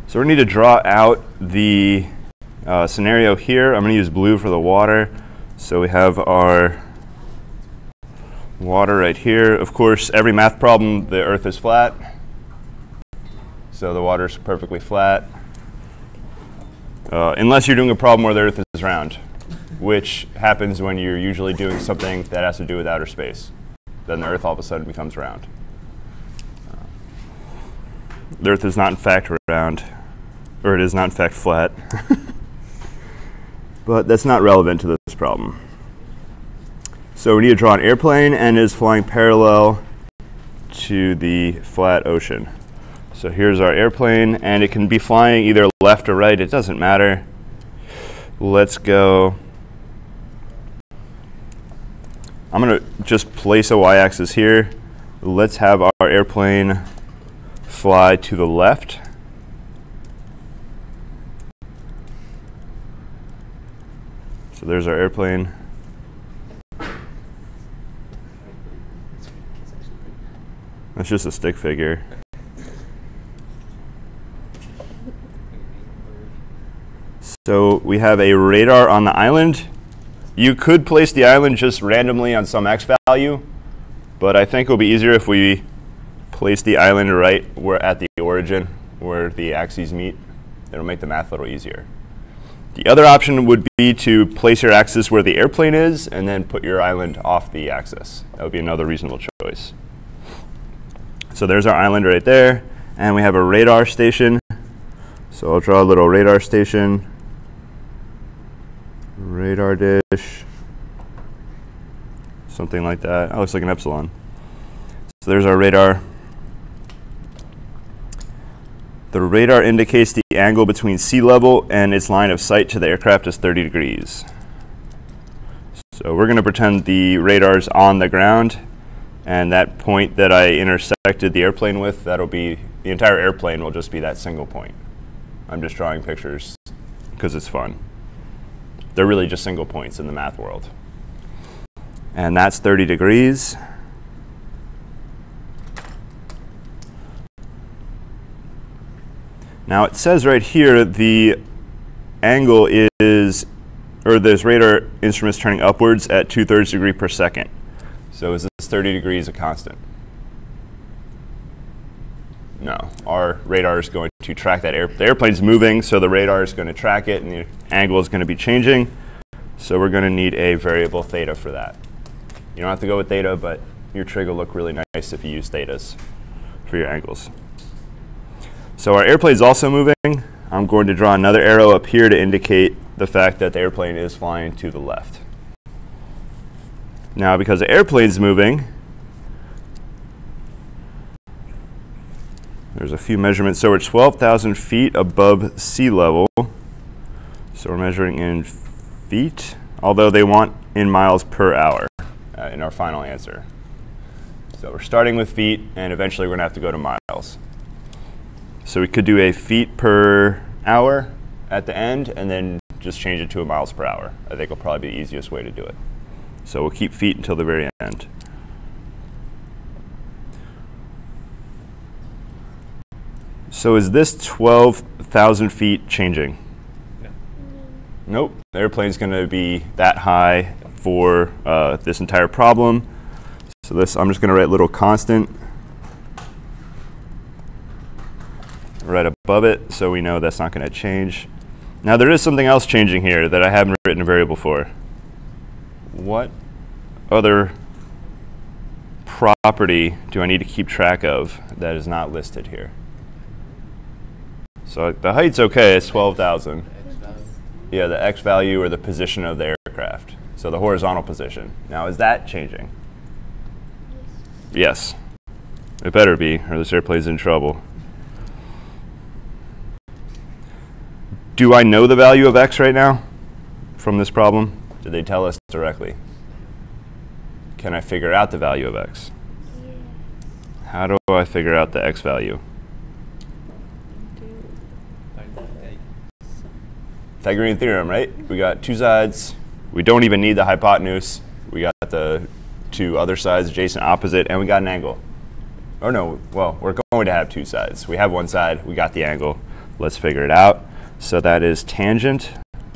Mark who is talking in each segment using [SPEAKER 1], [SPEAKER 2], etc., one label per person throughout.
[SPEAKER 1] So we need to draw out the scenario here. I'm going to use blue for the water. So we have our water right here. Of course, every math problem, the Earth is flat. So the water is perfectly flat. Unless you're doing a problem where the Earth is round, which happens when you're usually doing something that has to do with outer space. Then the Earth all of a sudden becomes round. The Earth is not in fact round, or it is not in fact flat. But that's not relevant to this problem. So we need to draw an airplane, and it is flying parallel to the flat ocean. So here's our airplane, and it can be flying either left or right. It doesn't matter. Let's go. I'm going to just place a y-axis here. Let's have our airplane fly to the left. So there's our airplane. That's just a stick figure. So we have a radar on the island. You could place the island just randomly on some x value, but I think it'll be easier if we place the island right where at the origin, where the axes meet. It'll make the math a little easier. The other option would be to place your axis where the airplane is and then put your island off the axis. That would be another reasonable choice. So there's our island right there, and we have a radar station. So I'll draw a little radar station. Radar dish, something like that. That looks like an epsilon. So there's our radar. The radar indicates the angle between sea level and its line of sight to the aircraft is 30 degrees. So we're going to pretend the radar's on the ground, and that point that I intersected the airplane with, that'll be, the entire airplane will just be that single point. I'm just drawing pictures because it's fun. They're really just single points in the math world. And that's 30 degrees. Now it says right here the angle is, or this radar instrument is turning upwards at 2/3 degree per second. So is this 30 degrees a constant? No, our radar is going to track that the airplane's moving, so the radar is going to track it, and the angle is going to be changing. So we're going to need a variable theta for that. You don't have to go with theta, but your trig will look really nice if you use thetas for your angles. So our airplane is also moving. I'm going to draw another arrow up here to indicate the fact that the airplane is flying to the left. Now, because the airplane's moving, there's a few measurements. So we're 12,000 feet above sea level. So we're measuring in feet, although they want in miles per hour in our final answer. So we're starting with feet, and eventually we're going to have to go to miles. So we could do a feet per hour at the end, and then just change it to a miles per hour. I think will probably be the easiest way to do it. So we'll keep feet until the very end. So is this 12,000 feet changing? No. Nope. The airplane's going to be that high for this entire problem. So this, I'm just going to write a little constant right above it, so we know that's not going to change. Now there is something else changing here that I haven't written a variable for. What other property do I need to keep track of that is not listed here? So the height's okay, it's 12,000. Yeah, the x value or the position of the aircraft. So the horizontal position. Now is that changing? Yes. It better be, or this airplane's in trouble. Do I know the value of x right now from this problem? Did they tell us directly? Can I figure out the value of x? Yeah. How do I figure out the x value? Pythagorean theorem, right? We got two sides. We don't even need the hypotenuse. We got the two other sides, adjacent, opposite, and we got an angle. Or no, well, we're going to have two sides. We have one side, we got the angle. Let's figure it out. So that is tangent.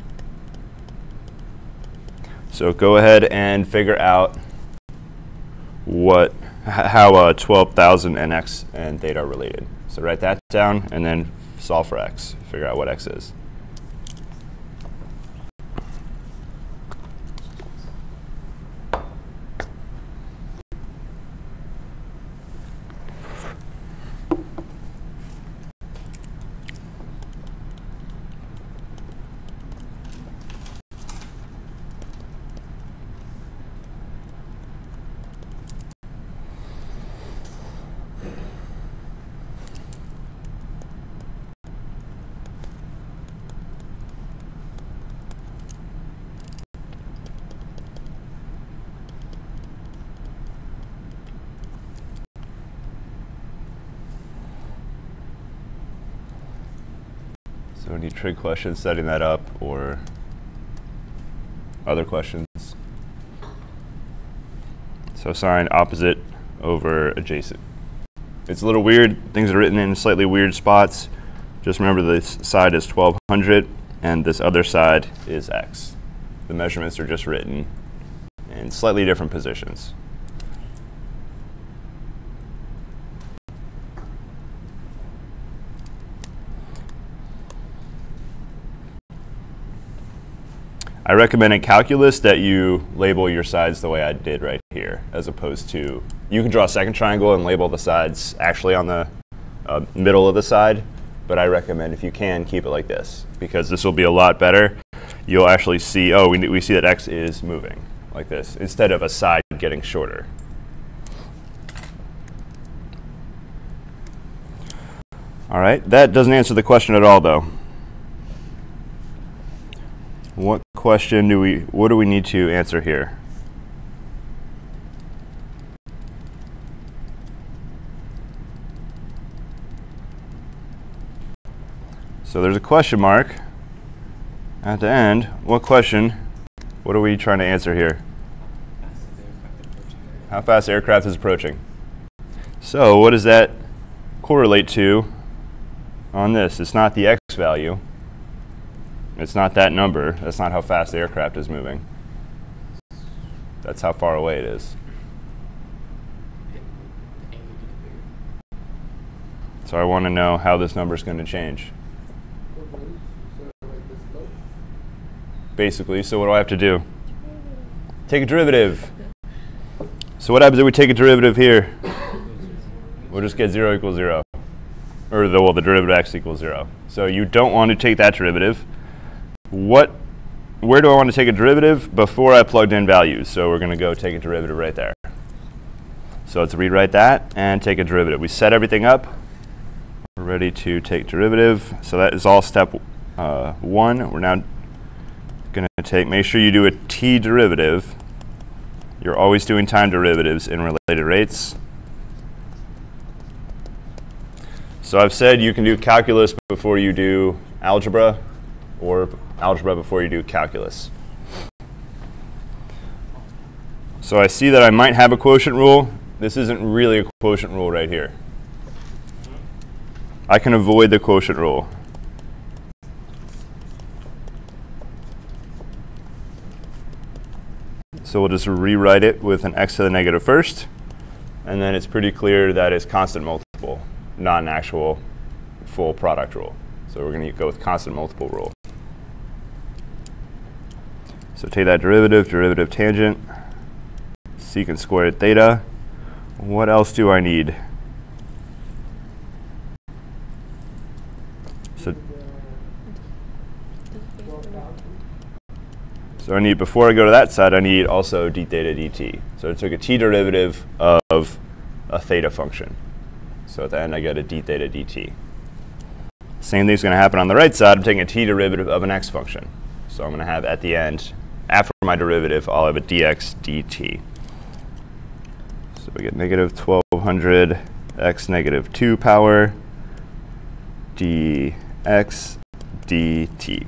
[SPEAKER 1] So go ahead and figure out how 12,000 and x and theta are related. So write that down and then solve for x. Figure out what x is. So any trig questions setting that up or other questions? So sign opposite over adjacent. It's a little weird. Things are written in slightly weird spots. Just remember this side is 1200 and this other side is x. The measurements are just written in slightly different positions. I recommend in calculus that you label your sides the way I did right here, as opposed to, you can draw a second triangle and label the sides actually on the middle of the side, but I recommend if you can, keep it like this, because this will be a lot better. You'll actually see, oh, we see that x is moving, like this, instead of a side getting shorter. All right, that doesn't answer the question at all, though. What do we need to answer here? So there's a question mark at the end. What are we trying to answer here? How fast the aircraft is approaching. So what does that correlate to on this? It's not the x value. It's not that number. That's not how fast the aircraft is moving. That's how far away it is. So I want to know how this number is going to change. Basically, so what do I have to do? Take a derivative. So what happens if we take a derivative here? We'll just get 0 equals 0. Or the derivative of x equals 0. So you don't want to take that derivative. Where do I want to take a derivative? Before I plugged in values. So we're going to go take a derivative right there. So let's rewrite that and take a derivative. We set everything up. We're ready to take derivative. So that is all step 1. We're now going to make sure you do a t derivative. You're always doing time derivatives in related rates. So I've said you can do calculus before you do algebra, or algebra before you do calculus. So I see that I might have a quotient rule. This isn't really a quotient rule right here. I can avoid the quotient rule. So we'll just rewrite it with an x to the negative first. And then it's pretty clear that it's constant multiple, not an actual full product rule. So we're going to go with constant multiple rule. So take that derivative tangent, secant squared theta. What else do I need? So I need, before I go to that side, I need also d theta dt. So I took a t derivative of a theta function. So at the end, I get a d theta dt. Same thing's going to happen on the right side. I'm taking a t derivative of an x function. So I'm going to have at the end, after my derivative, I'll have a dx dt. So we get negative 1200 x negative 2 power dx dt.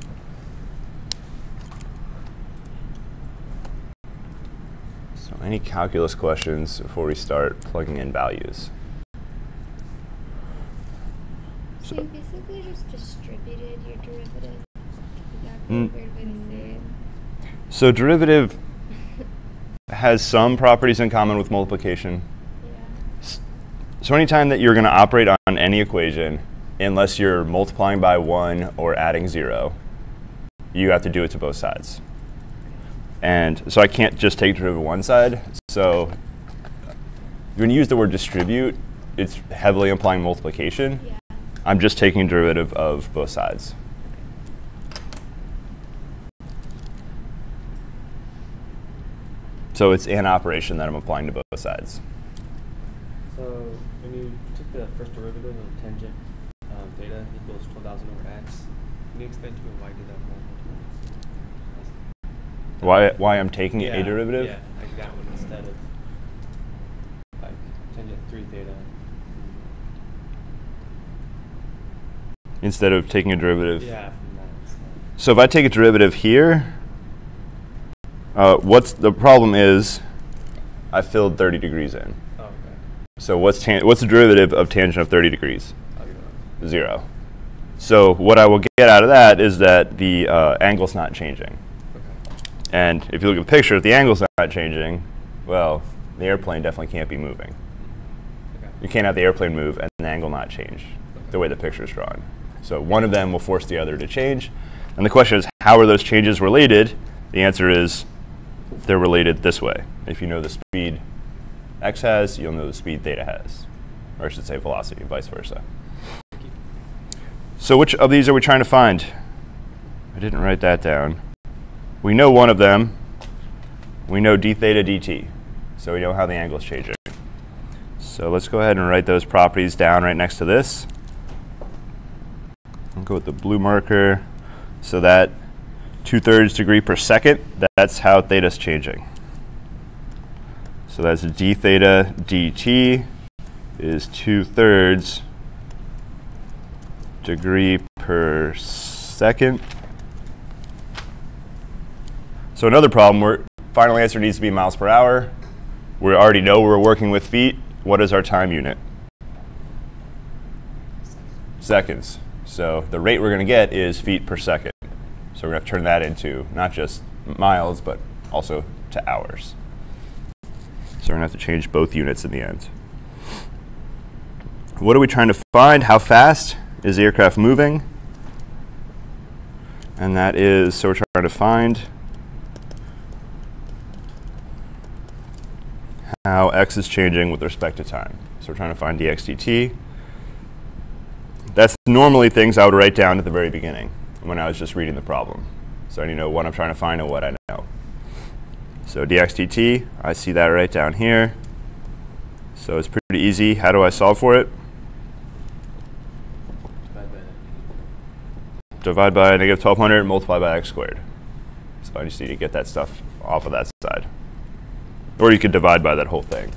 [SPEAKER 1] So any calculus questions before we start plugging in values?
[SPEAKER 2] So you basically just distributed your derivative. Is that a weird way to say it?
[SPEAKER 1] So derivative has some properties in common with multiplication.
[SPEAKER 2] Yeah.
[SPEAKER 1] So anytime that you're going to operate on any equation, unless you're multiplying by 1 or adding 0, you have to do it to both sides. And so I can't just take derivative of one side. So when you use the word distribute, it's heavily implying multiplication.
[SPEAKER 2] Yeah.
[SPEAKER 1] I'm just taking derivative of both sides. So it's an operation that I'm applying to both sides.
[SPEAKER 3] So when you took the first derivative of tangent theta equals 12,000 over x, can you explain to me why you did that multiple times?
[SPEAKER 1] Why I'm taking a derivative?
[SPEAKER 3] Yeah, like that one instead of like tangent 3 theta.
[SPEAKER 1] Instead of taking a derivative?
[SPEAKER 3] Yeah, from that instead.
[SPEAKER 1] So if I take a derivative here, what's the problem is I filled 30 degrees in.
[SPEAKER 3] Oh, okay.
[SPEAKER 1] So what's the derivative of tangent of 30 degrees?
[SPEAKER 3] I'll give it up.
[SPEAKER 1] 0. So what I will get out of that is that the angle's not changing.
[SPEAKER 3] Okay.
[SPEAKER 1] And if you look at the picture, if the angle's not changing, well, the airplane definitely can't be moving.
[SPEAKER 3] Okay.
[SPEAKER 1] You can't have the airplane move and the angle not change the way the picture is drawn. So one of them will force the other to change. And the question is, how are those changes related? The answer is they're related this way. If you know the speed x has, you'll know the speed theta has. Or I should say velocity, vice versa. So which of these are we trying to find? I didn't write that down. We know one of them. We know d theta dt. So we know how the angle is changing. So let's go ahead and write those properties down right next to this. I'll go with the blue marker. So that 2/3 degree per second, that's how theta is changing. So that's d theta dt is 2/3 degree per second. So another problem, our final answer needs to be miles per hour. We already know we're working with feet. What is our time unit? Seconds. So the rate we're going to get is feet per second. So we're going to have to turn that into not just miles, but also to hours. So we're going to have to change both units in the end. What are we trying to find? How fast is the aircraft moving? And that is, so we're trying to find how x is changing with respect to time. So we're trying to find dx dt. That's normally things I would write down at the very beginning when I was just reading the problem. So I need to know what I'm trying to find and what I know. So dx dt, I see that right down here. So it's pretty easy. How do I solve for it? Divide by negative 1200, multiply by x squared. So I just need to get that stuff off of that side. Or you could divide by that whole thing.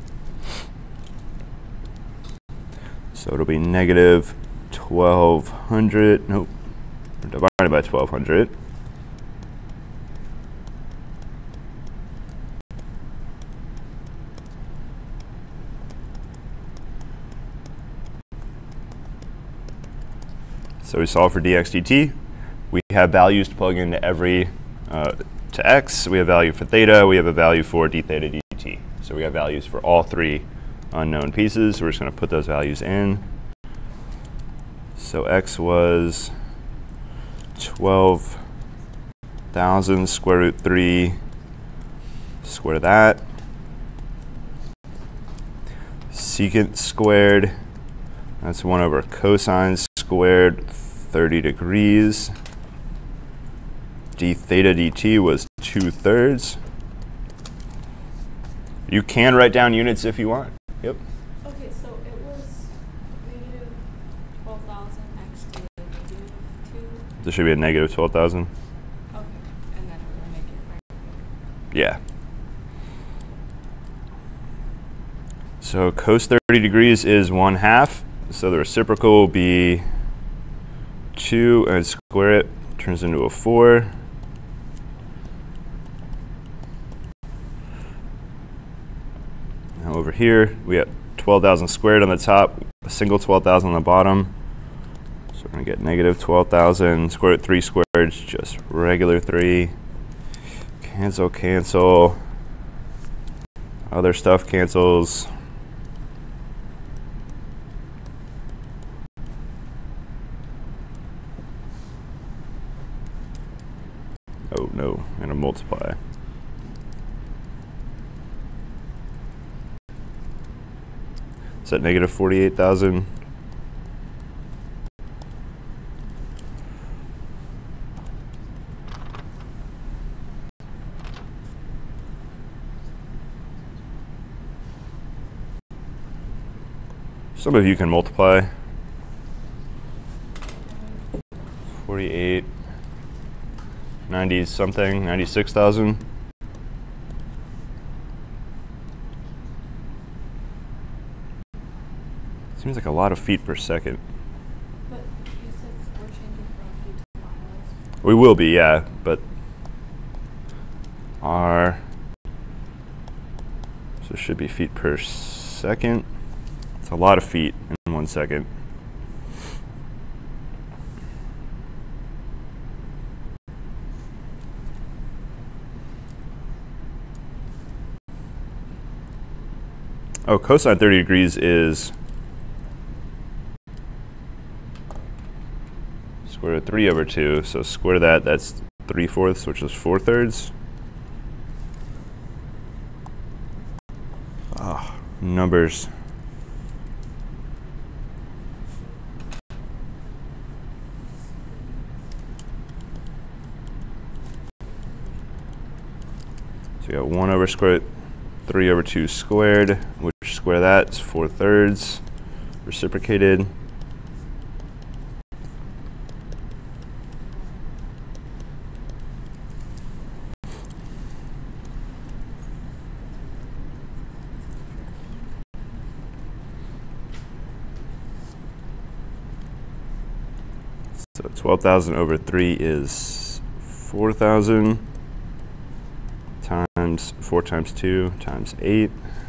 [SPEAKER 1] So it'll be negative 1200, nope, divided by 1200. So we solve for dx dt. We have values to plug into every, to x. We have value for theta. We have a value for d theta dt. So we have values for all three unknown pieces. We're just going to put those values in. So x was 12,000 square root 3 square that. Secant squared, that's 1 over cosine squared, 30 degrees. D theta dt was 2/3. You can write down units if you want. Yep.
[SPEAKER 4] Okay, so it was negative 12,000 x to the negative 2.
[SPEAKER 1] There should be a negative 12,000.
[SPEAKER 4] Okay, and then we're going to make it right.
[SPEAKER 1] Yeah. So cos 30 degrees is 1/2. So the reciprocal will be 2 and square it turns into a 4. Now over here we have 12,000 squared on the top, a single 12,000 on the bottom. we're going to get negative 12,000. Square root 3 squared is just regular 3. Cancel, cancel. Other stuff cancels. Oh no, I'm going to multiply. Is that negative 48,000? Some of you can multiply. 48, 90 something, 96,000. Seems like a lot of feet per second.
[SPEAKER 4] But you said we're changing from feet to miles.
[SPEAKER 1] We will be, yeah, but our, so it should be feet per second. It's a lot of feet in 1 second. Oh, cosine 30 degrees is square root of 3 over 2. So square that, that's 3/4, which is 4/3. Ah, numbers. So you got 1 over square root 3 over 2 squared, which square that is 4/3, reciprocated. So 12,000 over 3 is 4,000. Times 4 times 2 times 8.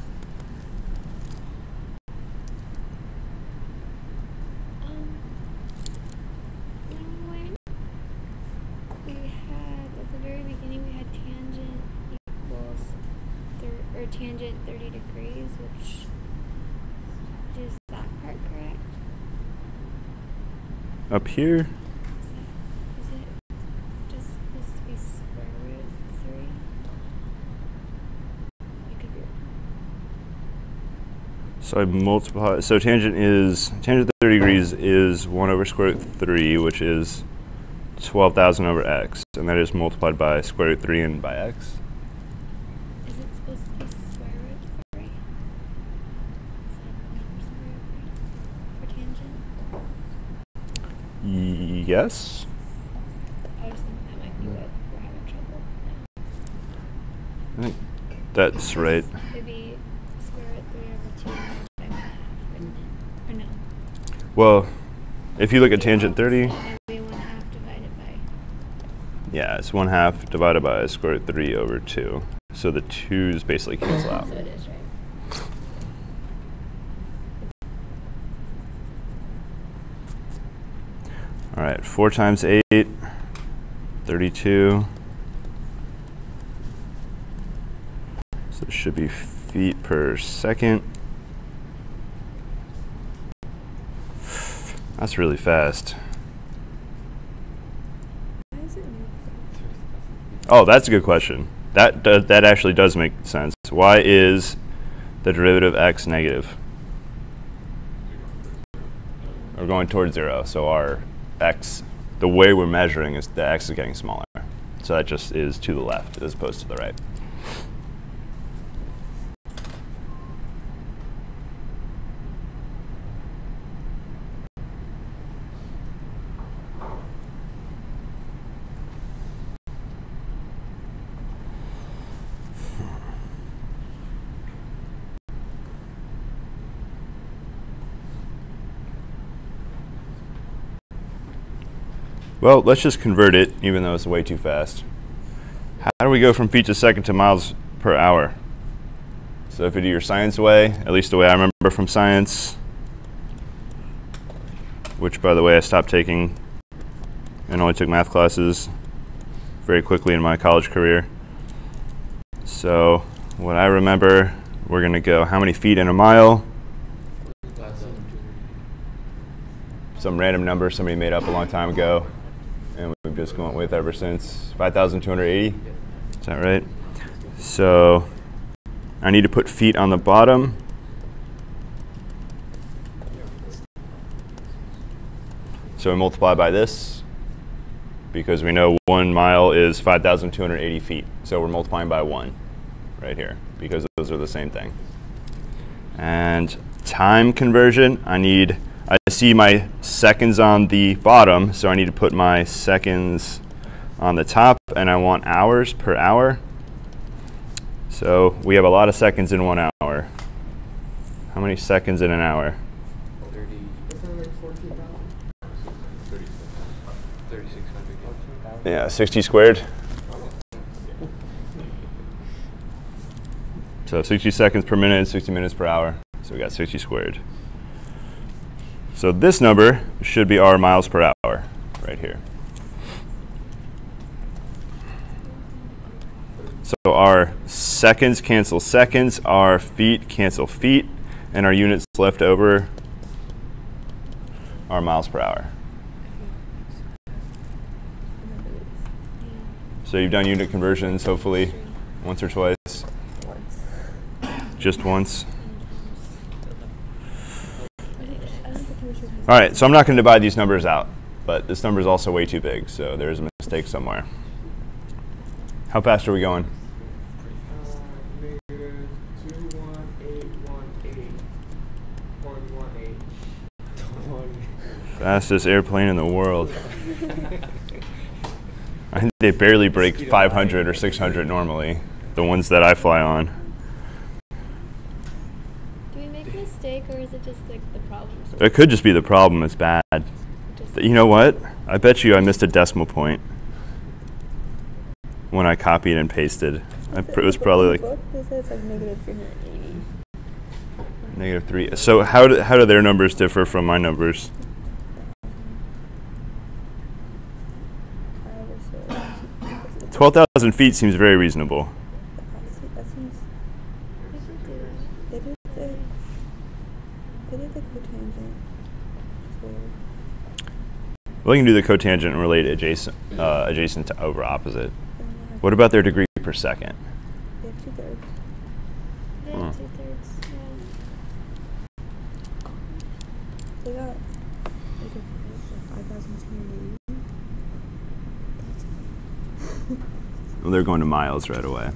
[SPEAKER 2] When we had, at the very beginning, we had tangent equals, or tangent 30 degrees, which is that part correct?
[SPEAKER 1] Up here,
[SPEAKER 2] Is it just supposed to be square root 3? It could be wrong.
[SPEAKER 1] so I multiply, so tangent 30 degrees is 1 over square root 3, which is 12,000 over x, and that is multiplied by square root 3 and by x.
[SPEAKER 2] Is it supposed to be square root 3? Is that 1 over square root 3 for tangent?
[SPEAKER 1] Yes.
[SPEAKER 2] I just think that might be what we're having trouble now.
[SPEAKER 1] I think that's right.
[SPEAKER 2] It'd be square root 3 over 2 divided by 1/2, wouldn't it? Or no?
[SPEAKER 1] Well, if you look at tangent 30,
[SPEAKER 2] It'd be 1/2 divided by.
[SPEAKER 1] yeah, it's 1/2 divided by square root 3 over 2. So the 2's basically cancel out.
[SPEAKER 2] So it is, right?
[SPEAKER 1] All right, 4 times 8, 32. So it should be feet per second. That's really fast.
[SPEAKER 4] Why is it new?
[SPEAKER 1] Oh, that's a good question. That actually does make sense. Why is the derivative of x negative? We're going towards 0, so our x, the way we're measuring is the x is getting smaller. So that just is to the left as opposed to the right. Well, let's just convert it, even though it's way too fast. How do we go from feet to second to miles per hour? So if you do your science way, at least the way I remember from science, which, by the way, I stopped taking and only took math classes very quickly in my college career. So what I remember, we're going to go how many feet in a mile? Some random number somebody made up a long time ago, and we've just gone with ever since. 5,280? Is that right? So I need to put feet on the bottom. So we multiply by this, because we know 1 mile is 5,280 feet. So we're multiplying by 1 right here, because those are the same thing. And time conversion, I see my seconds on the bottom, so I need to put my seconds on the top, and I want hours per hour. So we have a lot of seconds in 1 hour. How many seconds in an hour?
[SPEAKER 3] 30. Isn't it like 14,000? 3,600.
[SPEAKER 1] Yeah, 60 squared. So 60 seconds per minute, 60 minutes per hour. So we got 60 squared. So this number should be our miles per hour right here. So our seconds cancel seconds, our feet cancel feet, and our units left over are miles per hour. So you've done unit conversions, hopefully, once or twice? Just once? All right, so I'm not going to divide these numbers out, but this number is also way too big, so there's a mistake somewhere. How fast are we going?
[SPEAKER 3] Negative 21818.18.
[SPEAKER 1] Fastest airplane in the world. I think they barely break 500 or 600 normally, the ones that I fly on.
[SPEAKER 2] Do we make a mistake, or is it just like the problem?
[SPEAKER 1] It could just be the problem, it's bad. You know what? I bet you I missed a decimal point when I copied and pasted. It was probably like
[SPEAKER 4] This says like negative 380.
[SPEAKER 1] -3. So how do their numbers differ from my numbers? 12,000 feet seems very reasonable.
[SPEAKER 4] That seems. They did the cotangent.
[SPEAKER 1] Well, you can do the cotangent and relate adjacent to over opposite. What about their degree per second?
[SPEAKER 4] They have 2/3.
[SPEAKER 2] Yeah, 2/3. Yeah.
[SPEAKER 4] They got like 5,280.
[SPEAKER 1] Well, they're going to miles right away.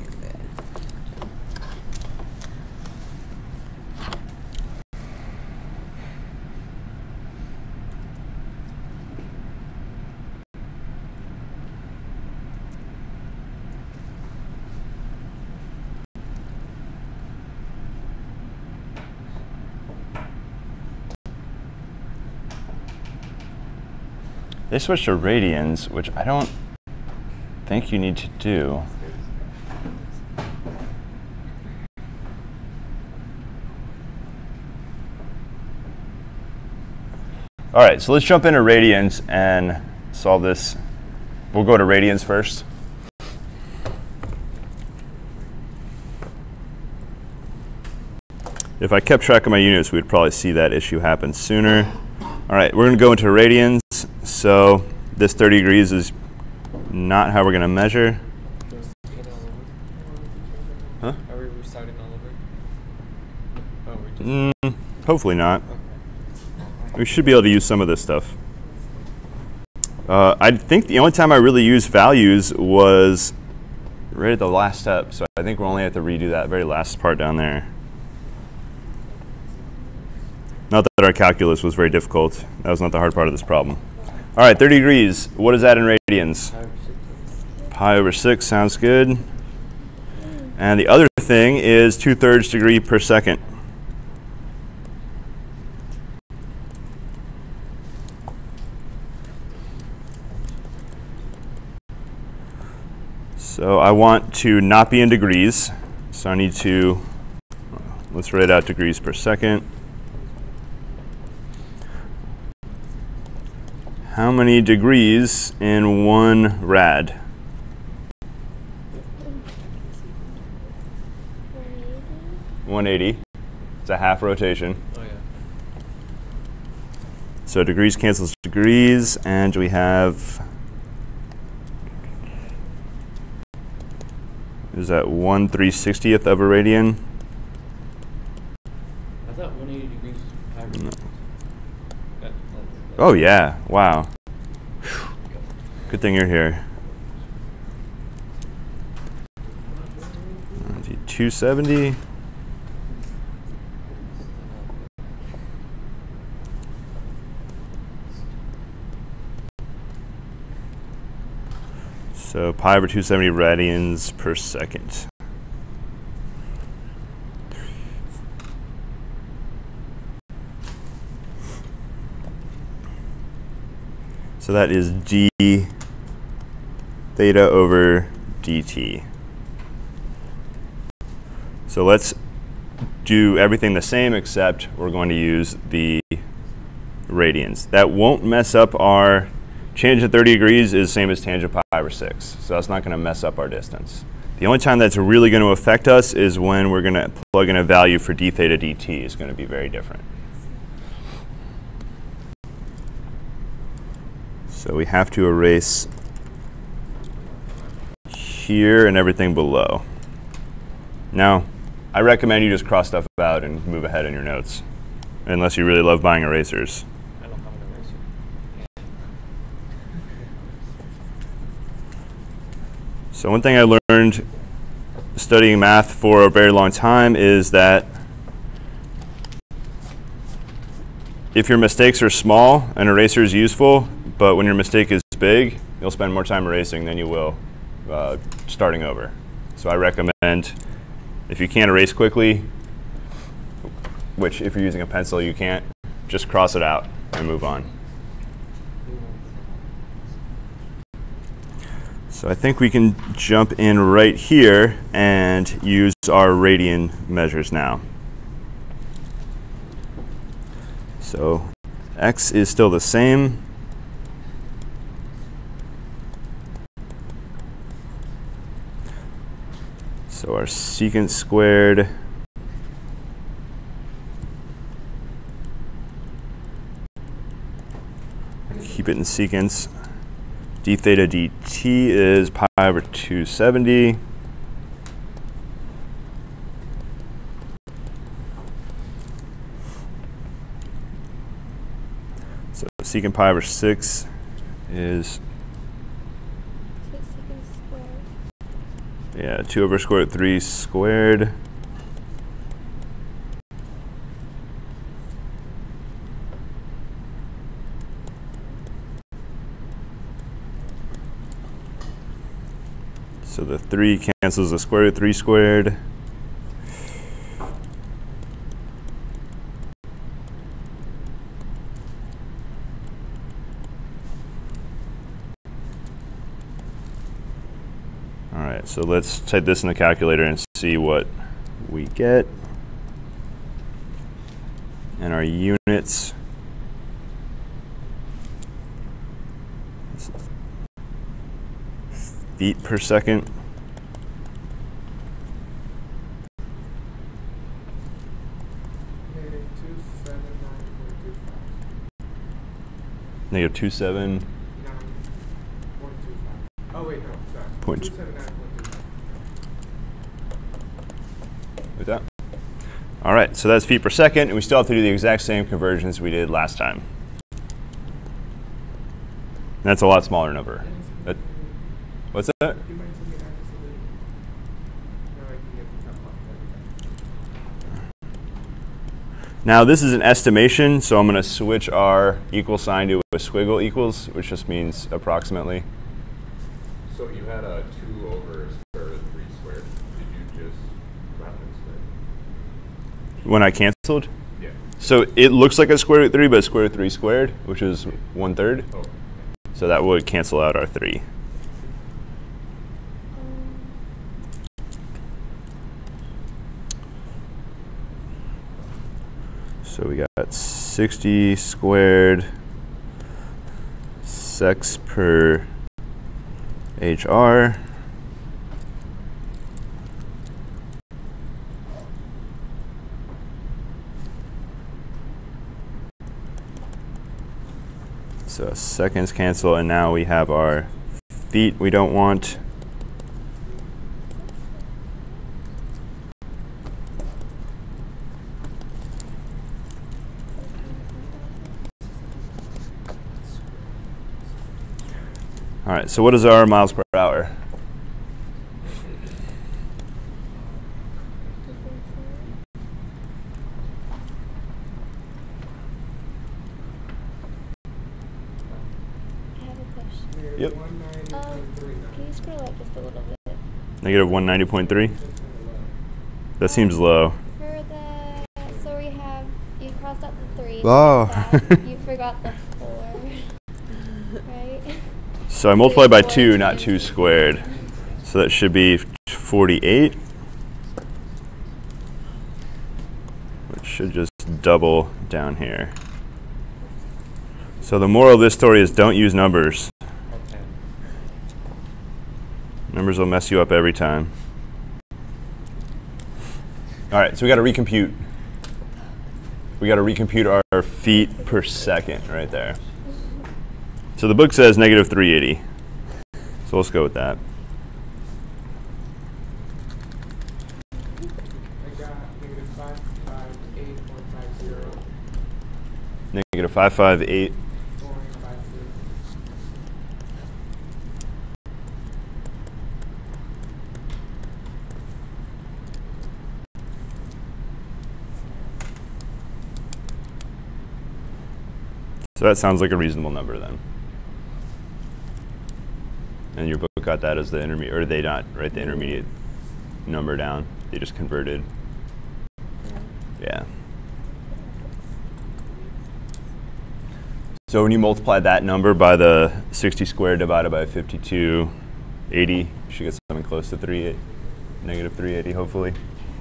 [SPEAKER 1] They switched to radians, which I don't think you need to do. All right, so let's jump into radians and solve this. We'll go to radians first. If I kept track of my units, we'd probably see that issue happen sooner. All right, we're going to go into radians. So this 30 degrees is not how we're going to measure. Huh?
[SPEAKER 3] Are we restarting all over? Oh, we just
[SPEAKER 1] Hopefully not.
[SPEAKER 3] okay.
[SPEAKER 1] We should be able to use some of this stuff. I think the only time I really used values was right at the last step. So I think we'll only have to redo that very last part down there. Not that our calculus was very difficult. That was not the hard part of this problem. All right, 30 degrees. What is that in radians? Pi over 6 sounds good. And the other thing is 2/3 degree per second. So I want to not be in degrees. So I need to, let's write out degrees per second. How many degrees in 1 rad? 180. It's a half rotation.
[SPEAKER 3] Oh, yeah.
[SPEAKER 1] So degrees cancels degrees, and we have, is that 1/360th of a radian?
[SPEAKER 3] I thought 180 degrees was pi over
[SPEAKER 1] No.
[SPEAKER 3] six.
[SPEAKER 1] Oh yeah, wow. Good thing you're here. 270. So pi over 270 radians per second. So that is d theta over dt. So let's do everything the same, except we're going to use the radians. That won't mess up our change at 30 degrees is the same as tangent pi over 6. So that's not going to mess up our distance. The only time that's really going to affect us is when we're going to plug in a value for d theta dt. Is going to be very different. So we have to erase here and everything below. Now, I recommend you just cross stuff out and move ahead in your notes, unless you really love buying erasers.
[SPEAKER 3] I don't have an eraser.
[SPEAKER 1] So one thing I learned studying math for a very long time is that if your mistakes are small, an eraser is useful, but when your mistake is big, you'll spend more time erasing than you will starting over. So I recommend, if you can't erase quickly, which if you're using a pencil you can't, just cross it out and move on. So I think we can jump in right here and use our radian measures now. So x is still the same. So our secant squared keep it in secants. D theta dt is pi over 270. So secant pi over 6 is, yeah, 2 over square root 3 squared. So the 3 cancels the square root 3 squared. All right, so let's type this in the calculator and see what we get. And our units. Feet per second. Negative 27.
[SPEAKER 5] Oh wait, no, sorry.
[SPEAKER 1] Point.
[SPEAKER 5] 279.25.
[SPEAKER 1] Like that. All right, so that's feet per second, and we still have to do the exact same conversions we did last time. That's a lot smaller number. What's that?
[SPEAKER 5] You might tell me that so that now I can get the top off.
[SPEAKER 1] Now this is an estimation, so I'm going to switch our equal sign to a squiggle equals, which just means approximately.
[SPEAKER 6] So you had a 2 over square root 3 squared. Did you just round and square?
[SPEAKER 1] When I canceled?
[SPEAKER 6] Yeah.
[SPEAKER 1] So it looks like a square root 3, but it's square root 3 squared, which is 1/3.
[SPEAKER 6] Oh.
[SPEAKER 1] So that would cancel out our 3. So we got 60 squared, x per HR. So seconds cancel, and now we have our feet we don't want. All right, so what is our miles per hour?
[SPEAKER 2] I have a question.
[SPEAKER 1] Yep.
[SPEAKER 2] Can you scroll up just a little bit?
[SPEAKER 1] Negative 190.3? That seems low.
[SPEAKER 2] For the, so we have, you crossed out the 3.
[SPEAKER 1] Oh.
[SPEAKER 2] You forgot the 4. Right?
[SPEAKER 1] So I multiplied by 2, not 2 squared. So that should be 48. Which should just double down here. So the moral of this story is don't use numbers.
[SPEAKER 3] Okay.
[SPEAKER 1] Numbers will mess you up every time. All right, so we got to recompute. We got to recompute our feet per second right there. So the book says negative 380. So let's go with that.
[SPEAKER 5] I got negative 558.50.
[SPEAKER 1] Negative 558.
[SPEAKER 5] 4.50.
[SPEAKER 1] So that sounds like a reasonable number then. And your book got that as the intermediate, or they not write the intermediate number down. They just converted. Yeah. So when you multiply that number by the 60 squared divided by 5280, you should get something close to negative 380, hopefully.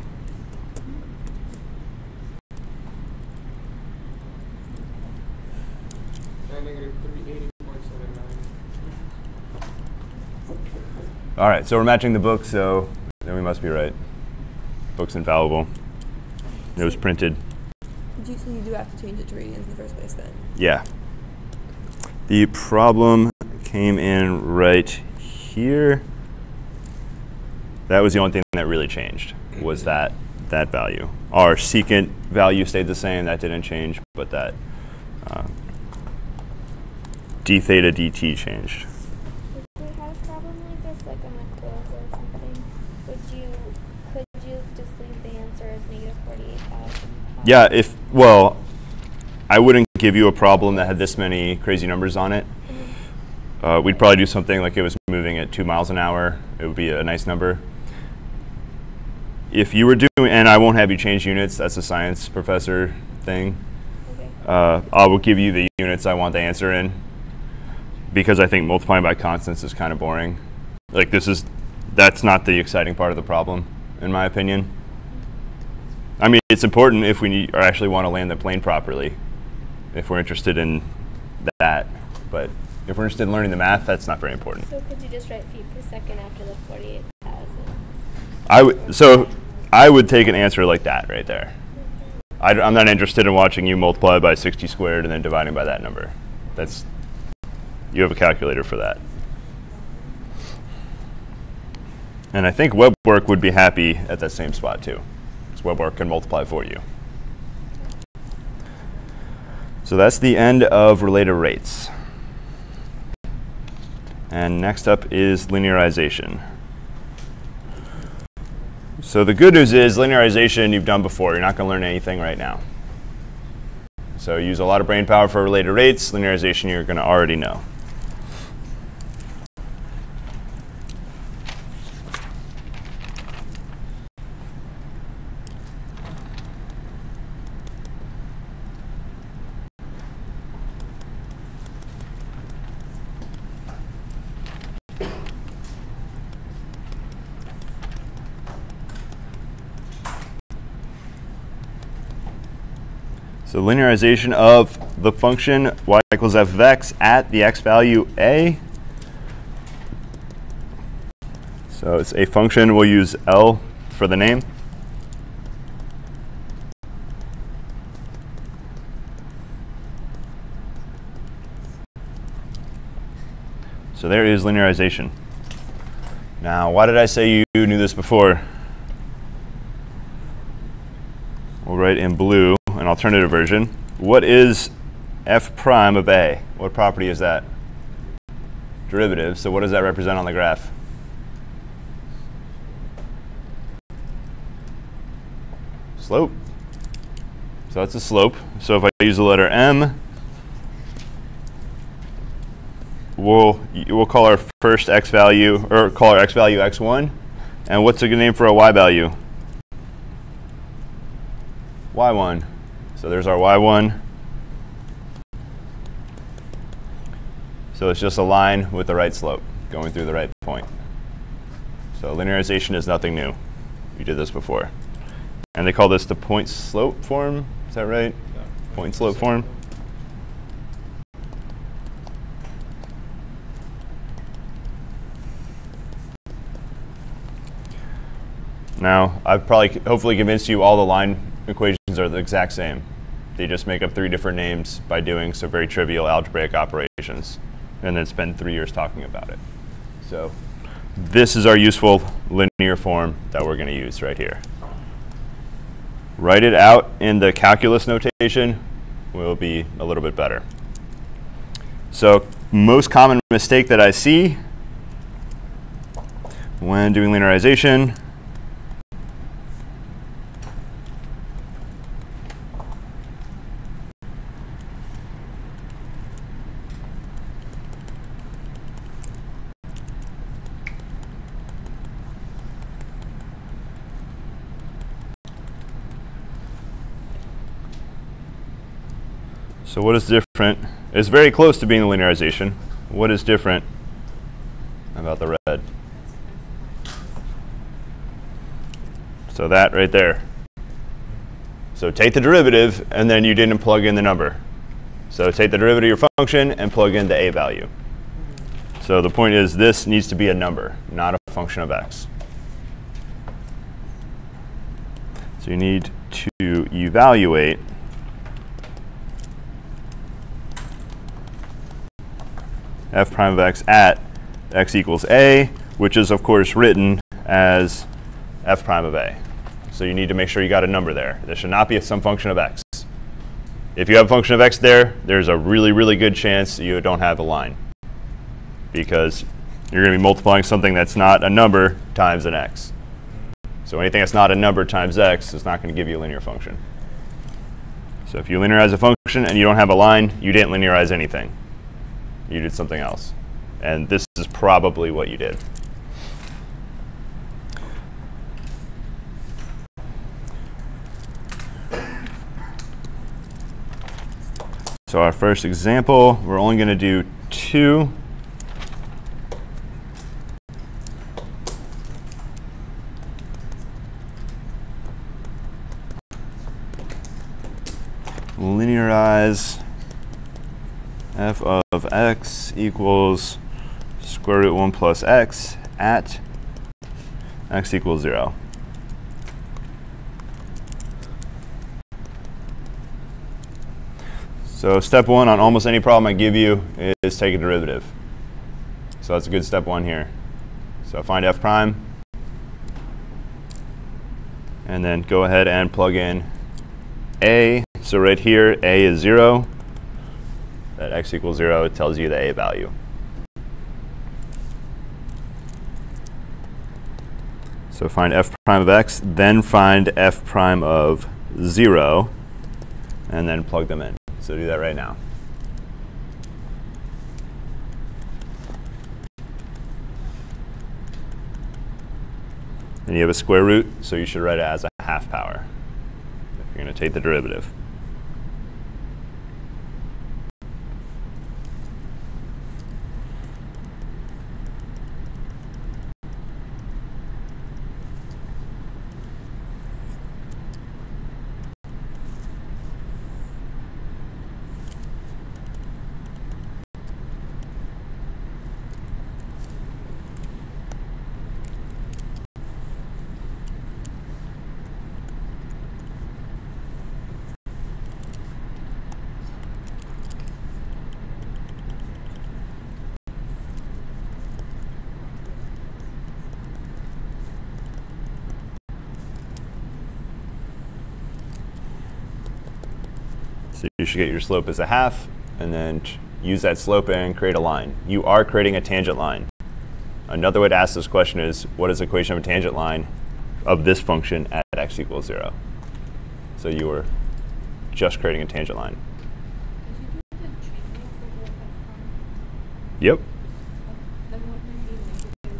[SPEAKER 5] Negative 380.79.
[SPEAKER 1] All right, so we're matching the book, so then we must be right. Book's infallible. It was printed.
[SPEAKER 7] So you do have to change it to radians in the first place then?
[SPEAKER 1] Yeah. The problem came in right here. That was the only thing that really changed, was that value. Our secant value stayed the same, that didn't change, but that d theta dt changed.
[SPEAKER 2] If we had a problem like this, like on a quiz or something, could you just leave the answer as negative 48,000?
[SPEAKER 1] Yeah, I wouldn't give you a problem that had this many crazy numbers on it. We'd probably do something like it was moving at 2 miles an hour. It would be a nice number. If you were doing, and I won't have you change units, that's a science professor thing.
[SPEAKER 2] Okay.
[SPEAKER 1] I will give you the units I want the answer in, because I think multiplying by constants is kind of boring. Like that's not the exciting part of the problem, in my opinion. I mean, it's important if we actually want to land the plane properly, if we're interested in that. But if we're interested in learning the math, that's not very important.
[SPEAKER 2] So could you just write feet per second after the 48,000?
[SPEAKER 1] I would take an answer like that right there. I'm not interested in watching you multiply by 60 squared and then dividing by that number. You have a calculator for that. And I think WebWork would be happy at that same spot too, because WebWork can multiply for you. So that's the end of related rates. And next up is linearization. So the good news is linearization you've done before. You're not going to learn anything right now. So use a lot of brain power for related rates. Linearization you're going to already know. So linearization of the function y equals f of x at the x value a. So it's a function, we'll use L for the name. So there is linearization. Now, why did I say you knew this before? We'll write in blue an alternative version. What is f prime of a? What property is that? Derivative. So what does that represent on the graph? Slope. So that's a slope. So if I use the letter m, we'll call our first x value, or call our x value x1. And what's a good name for a y value? y1. So there's our y1. So it's just a line with the right slope going through the right point. So linearization is nothing new. We did this before. And they call this the point slope form. Is that right?
[SPEAKER 3] Yeah.
[SPEAKER 1] Point slope form. Now, I've probably hopefully convinced you all the line equations are the exact same. They just make up 3 different names by doing some very trivial algebraic operations, and then spend 3 years talking about it. So this is our useful linear form that we're going to use right here. Write it out in the calculus notation will be a little bit better. So most common mistake that I see when doing linearization So what is different? It's very close to being a linearization. What is different about the red? So that right there. So take the derivative, and then you didn't plug in the number. So take the derivative of your function and plug in the a value. So the point is this needs to be a number, not a function of x. So you need to evaluate f prime of x at x equals a, which is of course written as f prime of a. So you need to make sure you got a number there. There should not be some function of x. If you have a function of x there, there's a really, really good chance you don't have a line, because you're going to be multiplying something that's not a number times an x. So anything that's not a number times x is not going to give you a linear function. So if you linearize a function and you don't have a line, you didn't linearize anything. You did something else. And this is probably what you did. So our first example, we're only going to do 2. Linearize f of x equals square root 1 plus x at x equals 0. So step 1 on almost any problem I give you is take a derivative. So that's a good step 1 here. So find f prime, and then go ahead and plug in a. So right here, a is 0. At x equals 0, it tells you the a value. So find f prime of x, then find f prime of 0, and then plug them in. So do that right now. And you have a square root, so you should write it as a half power if you're going to take the derivative. So you should get your slope as a half, and then use that slope and create a line. You are creating a tangent line. Another way to ask this question is, what is the equation of a tangent line of this function at x equals 0? So you were just creating a tangent line.
[SPEAKER 4] Did you do the chain rule for the f prime?
[SPEAKER 1] Yep.
[SPEAKER 4] Then wouldn't it be negative in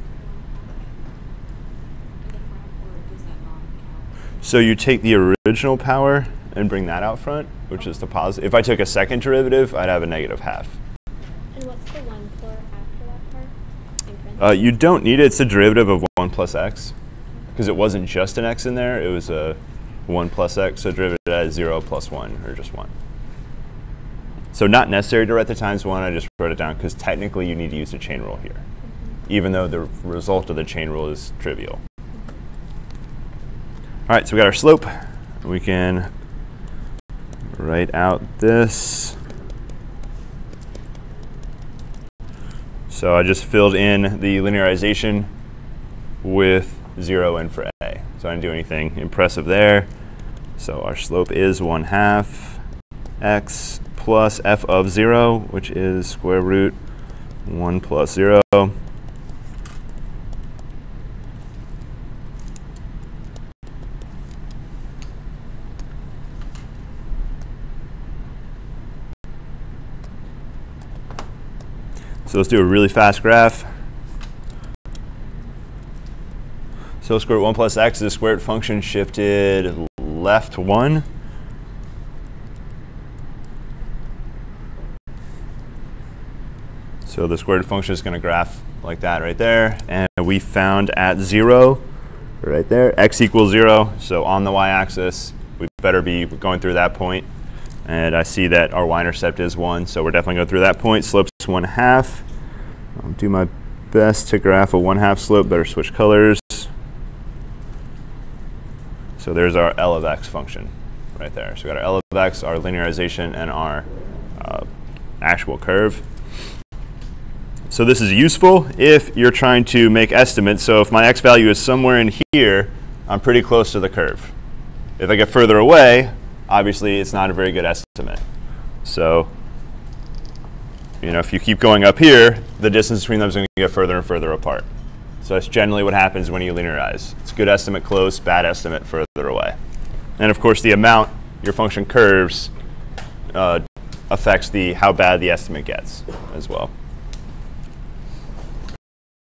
[SPEAKER 4] the front, or does that not count?
[SPEAKER 1] So you take the original power and bring that out front, which is the positive. If I took a second derivative, I'd have a negative half.
[SPEAKER 2] And what's the 1 for after that part? In parentheses?
[SPEAKER 1] You don't need it. It's a derivative of 1 plus x, because it wasn't just an x in there. It was a 1 plus x, so derivative as 0 plus 1, or just 1. So not necessary to write the times 1. I just wrote it down because technically you need to use the chain rule here, even though the result of the chain rule is trivial. All right, so we got our slope. We can write out this. So I just filled in the linearization with 0 in for a. So I didn't do anything impressive there. So our slope is 1/2 x plus f of 0, which is square root 1 plus 0. So let's do a really fast graph. So square root 1 plus x, the square root function shifted left 1. So the square root function is going to graph like that right there. And we found at 0, right there, x equals 0. So on the y-axis, we better be going through that point. And I see that our y-intercept is 1, so we're definitely going through that point. Slope's 1/2. I'll do my best to graph a 1/2 slope. Better switch colors. So there's our L of x function right there. So we got our L of x, our linearization, and our actual curve. So this is useful if you're trying to make estimates. So if my x value is somewhere in here, I'm pretty close to the curve. If I get further away, obviously it's not a very good estimate. So, you know, if you keep going up here, the distance between them is going to get further and further apart. So that's generally what happens when you linearize. It's good estimate close, bad estimate further away. And of course, the amount your function curves affects how bad the estimate gets as well.